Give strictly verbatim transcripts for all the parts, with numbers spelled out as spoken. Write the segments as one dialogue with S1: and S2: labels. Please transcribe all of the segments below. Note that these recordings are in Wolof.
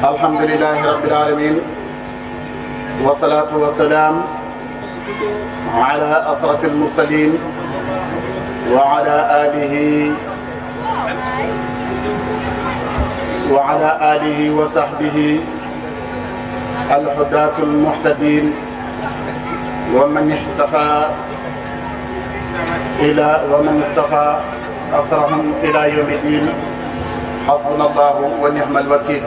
S1: الحمد لله رب العالمين والصلاة والسلام على أشرف المرسلين وعلى آله وعلى آله وصحبه الهداة المهتدين ومن احتفى إلى ومن اصطفى أثرهم إلى يوم الدين. حسبنا الله ونعم الوكيل.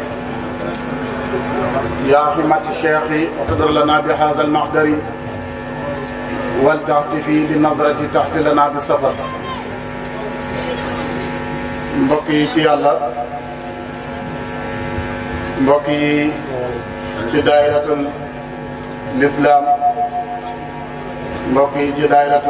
S1: يا همة الشيخ اقدر لنا بهذا المقدر والتعطفي بالنظرة تحت لنا بالسفر. mbokk yi ci yàlla mbokk yi ci daayiratul lislaam mbokk yi ci daayiratu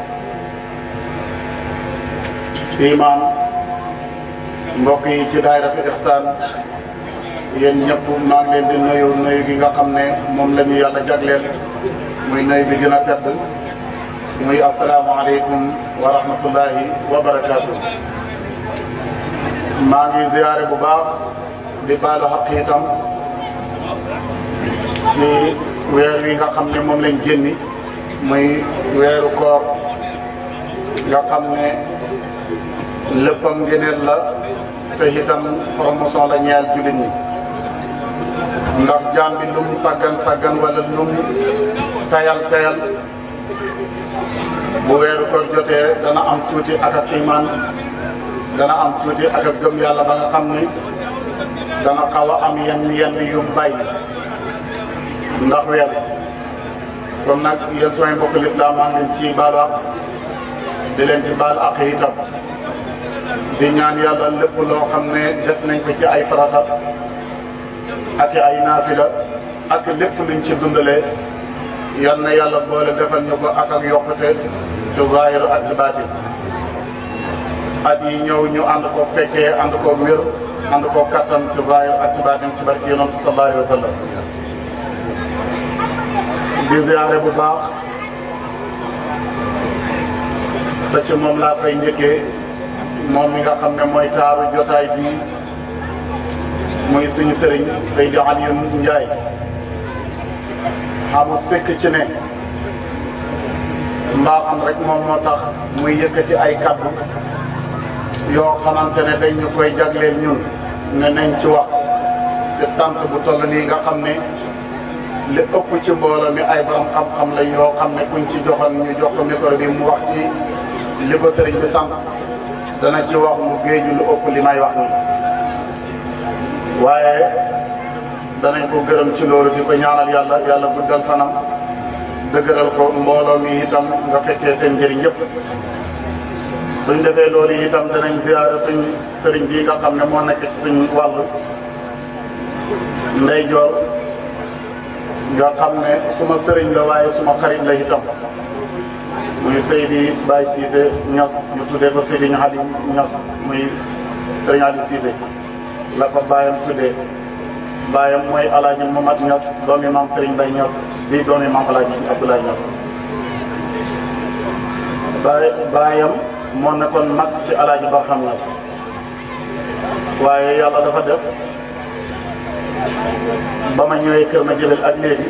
S1: iman mbokk yi ci daayiratu ihsaan yéen ñëpp maa ngi leen di nuyu nuyu gi nga xam ne moom la ñu yàlla jagleel muy nuyu bi gën a tedd muy asalaamaaleykum wa rahmatullahi wa barakaatu. maa ngi ziyaare bu baax di baalu xaq itam ci weer wi nga xam ne moom lañ génni muy weeru koor nga xam ne léppam ngëneel la te itam promotion la ñeel jullit ñi ndax jaam bi lum saggan saggan wala lum tayal tayal bu weeru koor jotee dana am tuuti ak ak iman dana am tuuti ak ak gëm yàlla ba nga xam ni dana xaw a am yenn yenn yu bàyyi ndax weer kon nag yéen samay mbokk lislaam maa ngi leen ci baalu ak di leen ci baal ak itam di ñaan yàlla lépp loo xam ne def nañ ko ci ay farata ak ay naafila ak lépp luñ ci dundalee yal na yàlla boole defal ñu ko ak ak yokkute ci zaahir ak ci baatin at yi ñëw ñu ànd ko fekkee ànd ko wér ànd ko kattan ci zaahir ak ci baatin ci barke yonent sallallahu alayhi wa sallam di ziyaare bu baax te ci moom laa fay njëkkee moom mi nga xam ne mooy taaru jotaay bi muy suñu sëriñ Seydi Aliou Ndiaye xamul fekk ci ne mbaaxam rek moom moo tax muy yëkkati ay kaddu yoo xamante ne dañ ñu koy jagleel ñun ne nañ ci wax ci tant bu toll nii nga xam ne li ëpp ci mbooloo mi ay borom xam-xam lañ yoo xam ne kuñ ci joxoon ñu jox ko micro bi mu wax ci li ko sëriñ bi sant dana ci wax lu géeju lu ëpp li may wax ni waaye danañ ko gërëm ci loolu di ko ñaanal yàlla yàlla guddal fanam dëgëral ko mbooloo mi itam nga fekkee seen njëriñ yëpp suñ defee loolu itam danañ ziyaare suñ sëriñ bii nga xam ne moo nekk ci suñ wàllu ndeyjoor nga xam ne suma sëriñ la waaye suma xarit la itam muy Seydi Baye Cissé Niass ñu tuddee ko Seydi Aliou Niass muy Sëriñ Aliou Cissé la ko baayam tuddee baayam mooy Alaaji Mamad Niass doomi maam Sëriñ Baye Niass di doomi maam Alaaji Abdoulaye Niass baay baayam moo nekkoon mag ci Alaaji Barham Niass waaye yàlla dafa def ba ma ñëwee kër ma jëlal ak léegi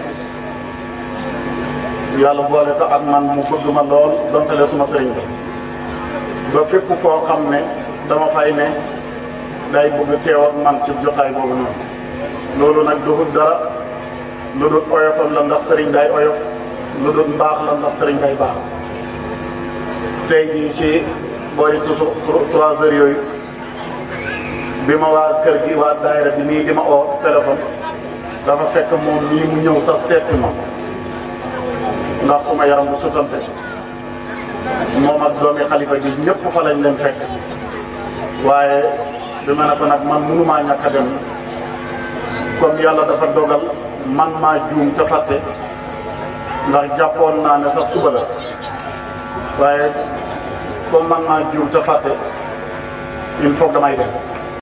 S1: yàlla boole ko ak man mu bëgg ma lool donte le suma sëriñ bi ba fépp foo xam ne dama fay ne day bëgg teew ak man ci jotaay boobu noonu loolu nag duhut dara lu dul oyofam la ndax sëriñ day oyof lu dul mbaax la ndax sëriñ day baax tey jii ci boori toujours trois heures yooyu bi ma waa kër gi waa daayira bi nii di ma oo téléphone dafa fekk moom nii mu ñëw sax seet si ma ndax suma yaram bu sutante moom ak doomi xalifa bi ñëpp fa lañ leen fekk waaye bi ma ne ko nag man mënumaa ñàkk a dem comme yàlla dafa dogal man maa juum te fàtte ndax jàppoon naa ne sax suba la waaye comme man maa juum te fàtte il faut damay dem